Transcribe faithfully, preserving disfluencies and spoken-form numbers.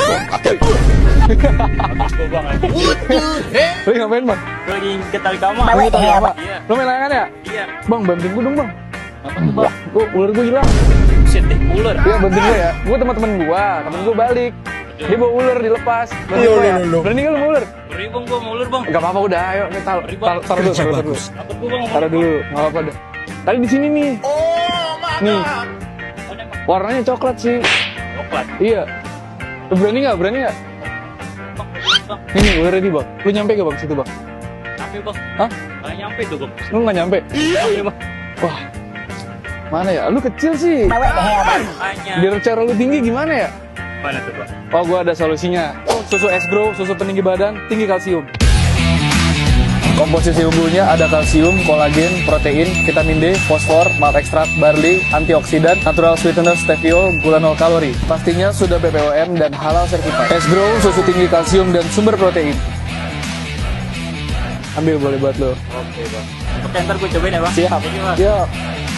Gue bang lagi. Lu ngapain bang? Gue lagi getali kamar. Lu tau apa? Iya. Lu main layangan ya? Iya. Bang, bantuin gue dong bang. Bang, gua, ular gue hilang. Shit deh, ular. Iya bantuin gue ya. Gue teman-teman gue, temen gue balik. Dia bawa ular dilepas. Bantuin gue ya. Berani nggak lu mau ular? Beri bang, gue mau ular bang. Gak apa-apa udah, ayo. Nih, taruh, taruh, taruh dulu, taruh dulu. Takut gue bang. Taruh dulu, nggak apa-apa dah. Tadi di sini nih. Nih, warnanya coklat sih. Coklat. Iya. Lu berani nggak? Berani nggak? Bang, Ini ular ready bang. Lu nyampe gak bang situ bang? nyampe bang. Hah? Gak nyampe tuh bang. Lu nggak nyampe? Iya bang. Wah, mana ya? Lu kecil sih. Hanya. Biar cara lu tinggi gimana ya? Mana tuh bang? Oh, gua ada solusinya. Susu S-Grow, susu peninggi badan, tinggi kalsium. Komposisi umbunya ada kalsium, kolagen, protein, vitamin D, fosfor, malt ekstrak, barley, antioksidan, natural sweetener, stevia, gula nol kalori. Pastinya sudah B P O M dan halal certified. S-Grow, susu tinggi kalsium dan sumber protein. Ambil boleh buat lo. Oke bang. Oke ntar gue cobain ya bang. Siap. Thank you, Bang. Siap.